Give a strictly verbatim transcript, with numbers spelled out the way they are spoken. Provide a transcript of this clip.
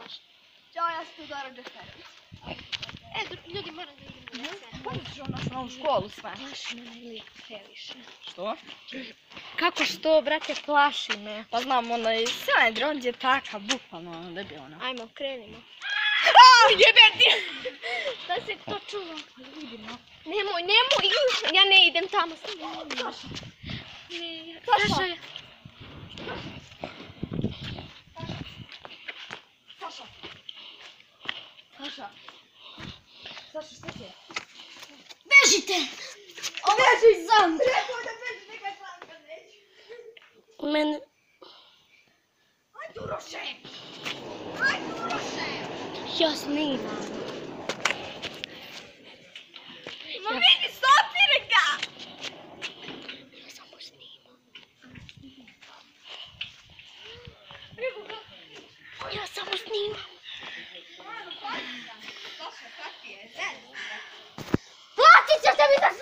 Ćao, ja sam Tudora Džeferović. E, ljudi, moram da idem. Pogledaš u našu novu školu sve. Plaši me onaj lik previše. Što? Kako što, brate, plaši me. Pa znam, onaj Sandra, on je takav, bukvalno debilno. Ajmo, krenimo. Aaaa, jebe ti! Da se to čuva. Nemoj, nemoj, ja ne idem tamo. Saša. Saša je. Saša. Saša. Saša, šta ti je? Bežite! Beži sam! Rekao da beži, neka sam kad neću. U mene... Ajde uroše! Ajde uroše! Ja snimam. Ma vidi, stopire ga! Ja samo snimam. Ja samo snimam. Saša, kak ti je? Platit ćete mi za